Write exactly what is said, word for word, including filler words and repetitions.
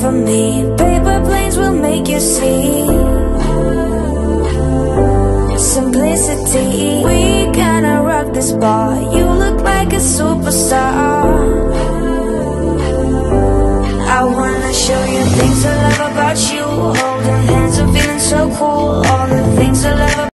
for me. Paper planes will make you see simplicity. We gonna rock this bar. You look like a superstar. I wanna show you things I love about you. Holding hands and feeling so cool. All the things I love